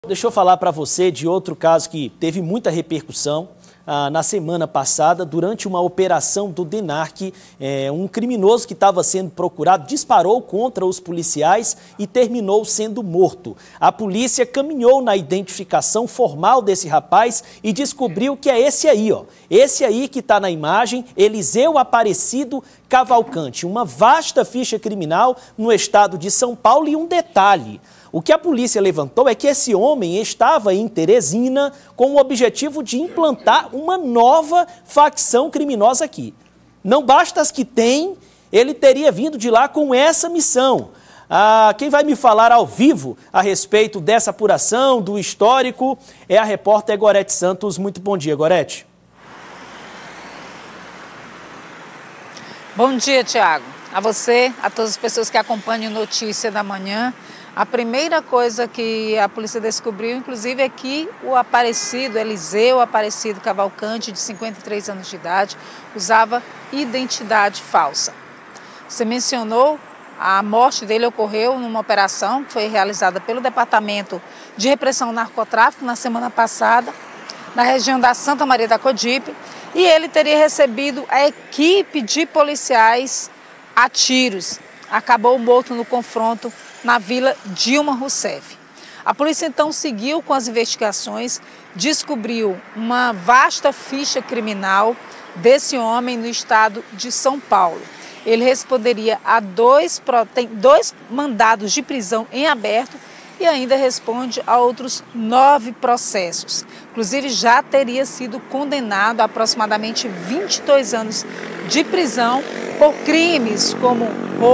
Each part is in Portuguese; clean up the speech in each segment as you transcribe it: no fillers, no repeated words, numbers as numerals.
Deixa eu falar para você de outro caso que teve muita repercussão na semana passada, durante uma operação do DENARC. Um criminoso que estava sendo procurado disparou contra os policiais e terminou sendo morto. A polícia caminhou na identificação formal desse rapaz e descobriu que é esse aí, ó. Esse aí que está na imagem, Eliseu Aparecido Cavalcante. Uma vasta ficha criminal no estado de São Paulo. E um detalhe: o que a polícia levantou é que esse homem estava em Teresina com o objetivo de implantar uma nova facção criminosa aqui. Não basta as que tem, ele teria vindo de lá com essa missão. Quem vai me falar ao vivo a respeito dessa apuração, do histórico, é a repórter Gorete Santos. Muito bom dia, Gorete. Bom dia, Tiago. A você, a todas as pessoas que acompanham Notícia da Manhã. A primeira coisa que a polícia descobriu, inclusive, é que o Eliseu Aparecido Cavalcante, de 53 anos de idade, usava identidade falsa. Você mencionou, a morte dele ocorreu numa operação que foi realizada pelo Departamento de Repressão ao Narcotráfico na semana passada, na região da Santa Maria da Codipe, e ele teria recebido a equipe de policiais a tiros. Acabou morto no confronto na Vila Dilma Rousseff. A polícia então seguiu com as investigações, descobriu uma vasta ficha criminal desse homem no estado de São Paulo. Ele responderia a tem dois mandados de prisão em aberto e ainda responde a outros 9 processos. Inclusive, já teria sido condenado a aproximadamente 22 anos de prisão por crimes como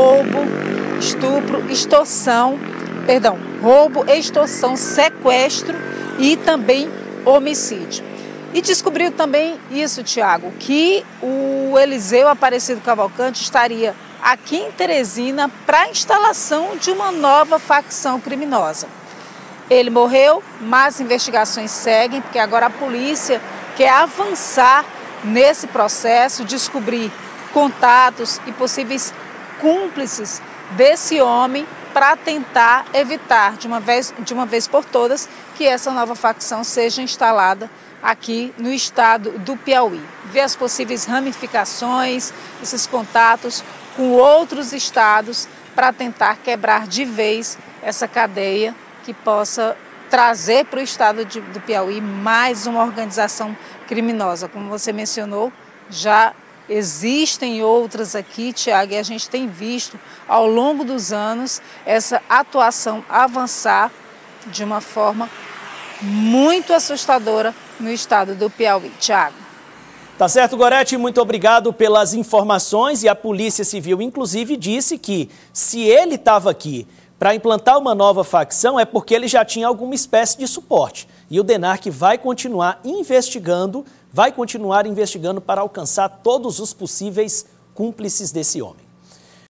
roubo, extorsão, sequestro e também homicídio. E descobriu também isso, Tiago, que o Eliseu Aparecido Cavalcante estaria aqui em Teresina para a instalação de uma nova facção criminosa. Ele morreu, mas investigações seguem, porque agora a polícia quer avançar nesse processo, descobrir contatos e possíveis cúmplices desse homem para tentar evitar de uma vez por todas que essa nova facção seja instalada aqui no estado do Piauí. Ver as possíveis ramificações, esses contatos com outros estados para tentar quebrar de vez essa cadeia que possa trazer para o estado do Piauí mais uma organização criminosa. Como você mencionou, já existem outras aqui, Tiago, e a gente tem visto ao longo dos anos essa atuação avançar de uma forma muito assustadora no estado do Piauí. Tiago. Tá certo, Gorete, muito obrigado pelas informações. E a Polícia Civil, inclusive, disse que se ele estava aqui para implantar uma nova facção é porque ele já tinha alguma espécie de suporte. E o DENARC vai continuar investigando para alcançar todos os possíveis cúmplices desse homem.